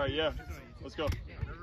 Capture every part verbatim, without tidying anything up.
right, yeah. Let's go.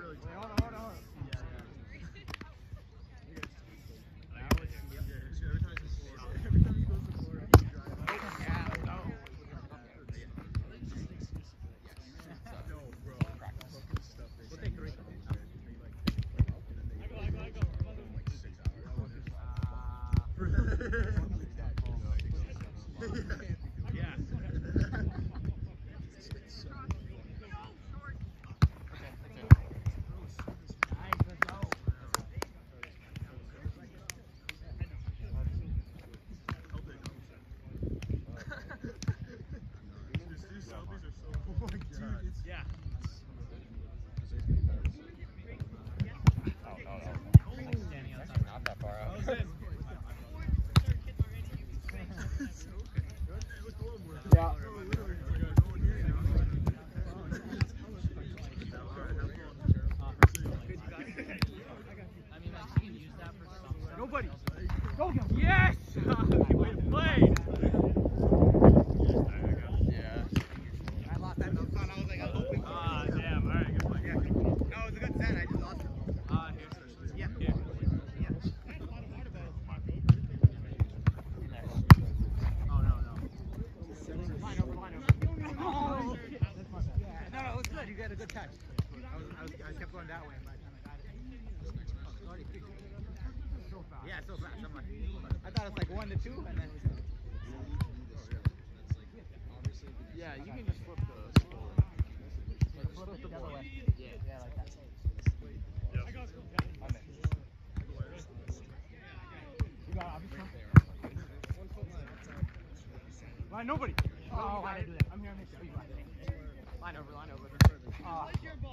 Line nobody. Oh, I didn't do that. I'm here on this. Line over, line over. Uh,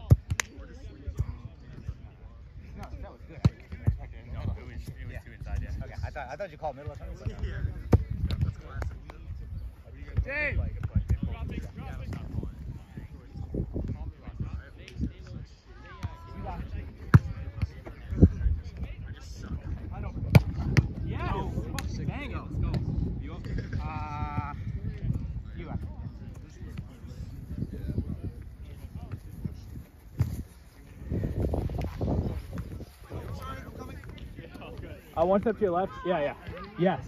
no, that was good. Okay, no, it was, it was yeah. Two inside, yeah. Okay, I thought I thought you called middle or something. But no. Yeah, that's classic. Dave! Drop it, drop it. You got it. I just suck. Line over. Yeah! Oh, dang it. Let's go. You up? Uh, you up. Uh, one step to your left. Yeah, yeah. Yes.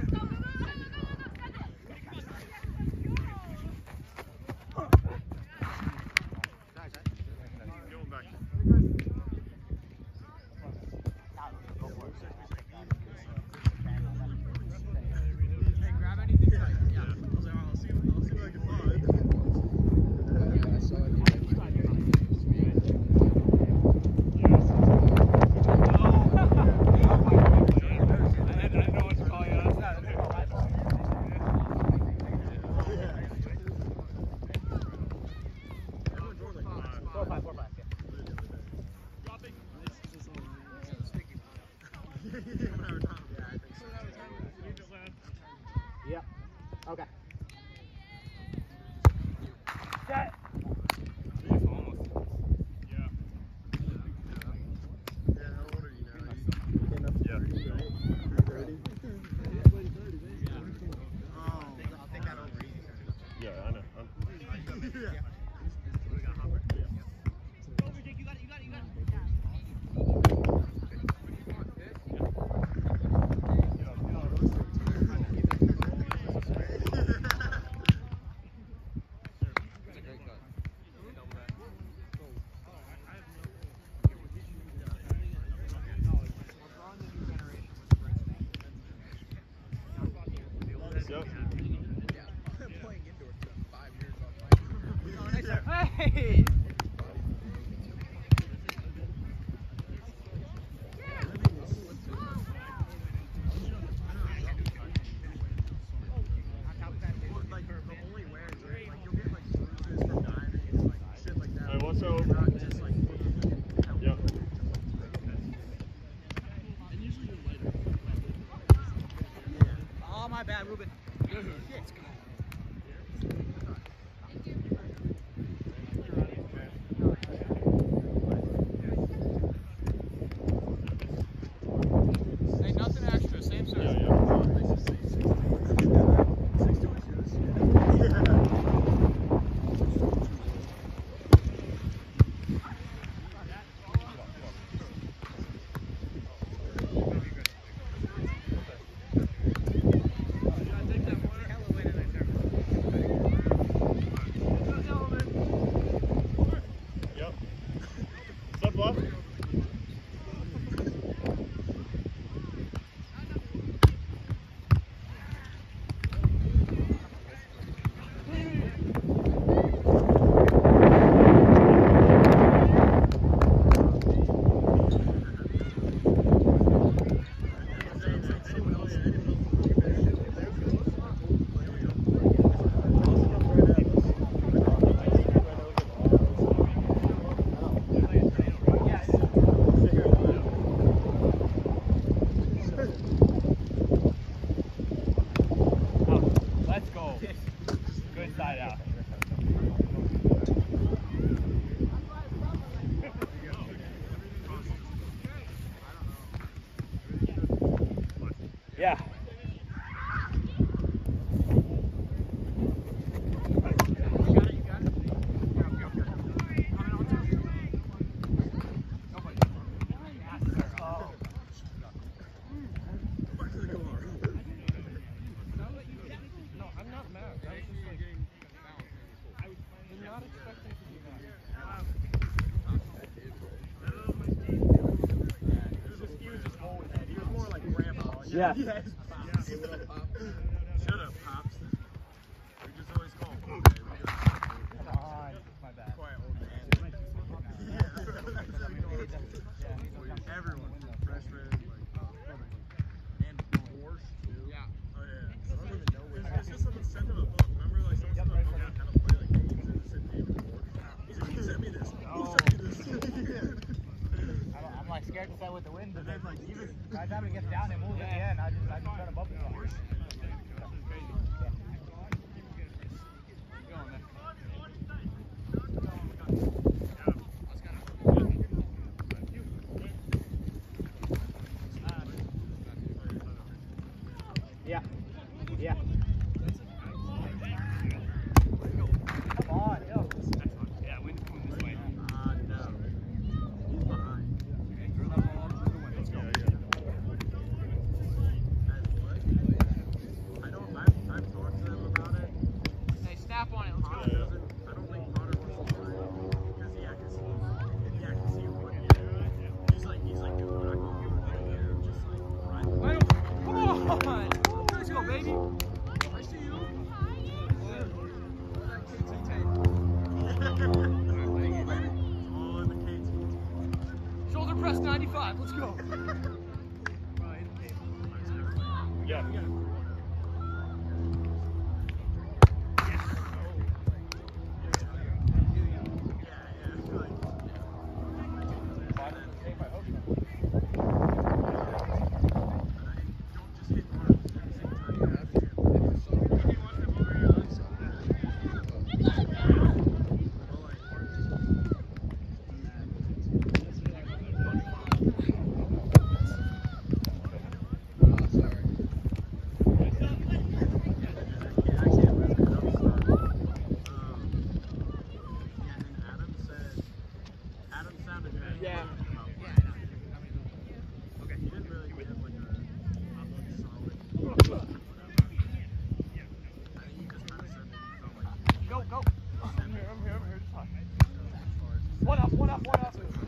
Hey! Oh, my bad, Rubin. Let's go. Hey, nothing extra, same service. Yeah, yeah. Yeah. Yes, Pops. Hey, what up, Pop? Shut up, Pops. We just always call him. Come on. My bad. Quiet old man. Yeah. Everyone, freshmen, like, uh, and Porsche, too. Yeah. Oh, yeah. I don't even know where. It's just someone sent him a book. Remember, like, someone sent him a book on how to play, like, games and it said David Porsche. He's like, he sent me this. He sent me this. I'm, I'm like scared to say with the wind, but then like even by the time it gets down and moves at the end, I just I just try to bump it. Yeah. Yeah. Come on, yo. Yeah, wind coming this way. Ah, no. He's behind. Let's go. I don't, I've, I've talked to them about it. Hey, snap on it. Let's Potter go. doesn't, I don't think Potter wants to play. Because, yeah, because he's, yeah, because he would, yeah. He's like, he's like, dude, we're not going to do it there. Just like, ride the Wait, come on! Let's go, baby. I see you. That K T tape. all in the K T. Shoulder press ninety-five. Let's go. Yeah. Yeah. Okay, he didn't really give like a, a solid. I think he just kind of said that he felt like Go, go. I'm here, I'm here, I'm here. Just talk. as far as One up, one up, one up.